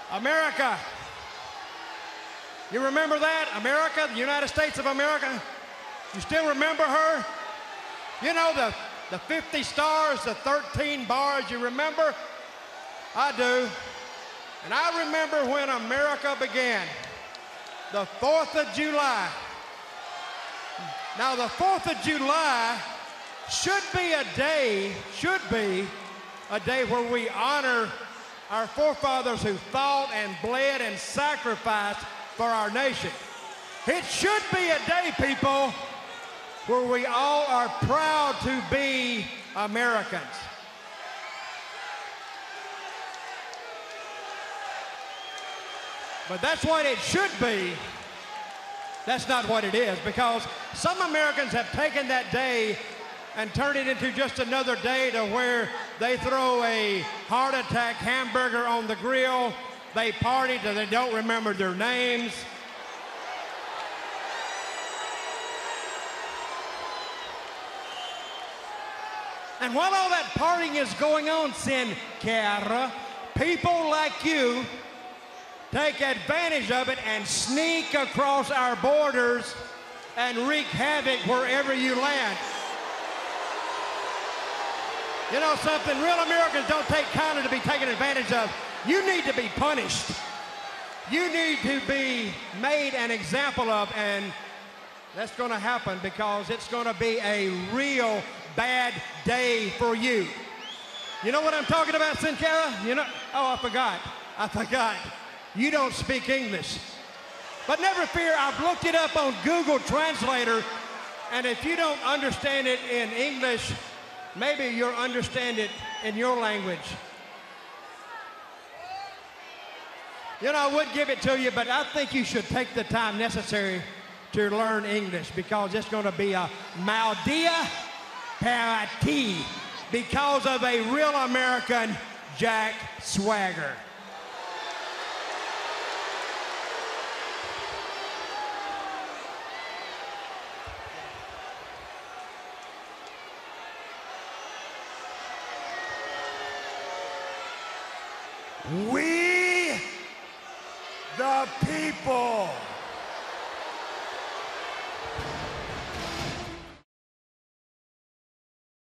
America. You remember that? America, the United States of America? You still remember her? You know, the 50 stars, the 13 bars, you remember? I do. And I remember when America began, the 4th of July. Now, the 4th of July should be a day where we honor our forefathers who fought and bled and sacrificed for our nation. It should be a day, people, where we all are proud to be Americans. But that's what it should be. That's not what it is, because some Americans have taken that day and turned it into just another day to where they throw a heart attack hamburger on the grill, they party till they don't remember their names. And while all that partying is going on, Sin Cara, people like you take advantage of it and sneak across our borders and wreak havoc wherever you land. You know something? Real Americans don't take kindly to be taken advantage of. You need to be punished. You need to be made an example of, and that's going to happen because it's going to be a real bad day for you. You know what I'm talking about, Sin Cara? You know? Oh, I forgot. You don't speak English. But never fear, I've looked it up on Google Translator, and if you don't understand it in English, maybe you'll understand it in your language. You know, I would give it to you, but I think you should take the time necessary to learn English, because it's going to be a Maldia party because of a real American, Jack Swagger. We, the people.